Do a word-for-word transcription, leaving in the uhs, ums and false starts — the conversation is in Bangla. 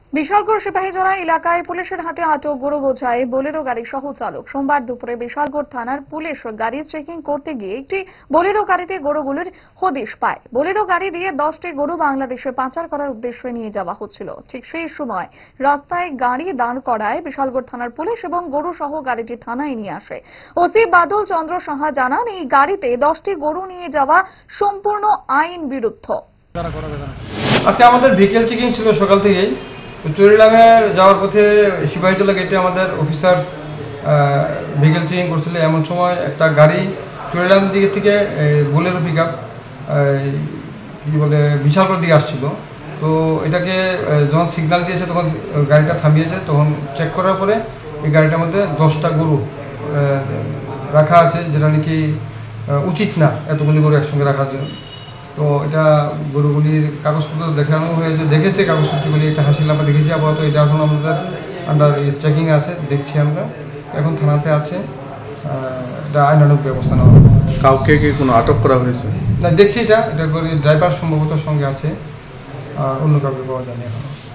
বিশালগড় সিপাহীজলা এলাকায় পুলিশের হাতে আটক গরু বোঝাই বোলেরো গাড়ি সহ চালক। সোমবার দুপুরে বিশালগড় থানার পুলিশ গাড়ি চেকিং করতে গিয়ে একটি বোলেরো গাড়িতে গরুগুলির হদিশ পায়। বোলেরো গাড়ি দিয়ে দশটি গরু বাংলাদেশে পাচার করার উদ্দেশ্যে নিয়ে যাওয়া হচ্ছিল। ঠিক সেই সময় রাস্তায় গাড়ি দাঁড় করায় বিশালগড় থানার পুলিশ এবং গরু সহ গাড়িটি থানায় নিয়ে আসে। ওসি বাদল চন্দ্র সাহা জানান, এই গাড়িতে দশটি গরু নিয়ে যাওয়া সম্পূর্ণ আইন বিরুদ্ধ। আজকে আমাদের ভেহিকেল চেকিং ছিল সকাল থেকেই। চুরিলামে যাওয়ার পথে সিপাহীজলা গেটে আমাদের অফিসার ভেহিকেল চেকিং করছিল। এমন সময় একটা গাড়ি চুরিলাম দিকে থেকে বোলেরো পিক আপ কী বলে বিশালগড় দিকে আসছিল। তো এটাকে যখন সিগন্যাল দিয়েছে তখন গাড়িটা থামিয়েছে। তখন চেক করার পরে এই গাড়িটার মধ্যে দশটা গরু রাখা আছে, যেটা নাকি উচিত না এতগুলি গরু একসঙ্গে রাখা আছে। তো এটা গরুগুলির কাগজপত্র দেখানো হয়েছে, দেখেছে কাগজপত্রগুলি, এটা হাসিল আমরা দেখেছি। আপাতত এটা এখন আমাদের আন্ডার চেকিং আছে, দেখছি আমরা। এখন থানাতে আছে, এটা আইনানুগ ব্যবস্থা নেওয়া হবে। কাউকে কি কোনো আটক করা হয়েছে না, দেখছি এটা এটা ড্রাইভার সম্ভবত সঙ্গে আছে, আর অন্য কাউকে পাওয়া যায়নি এখন।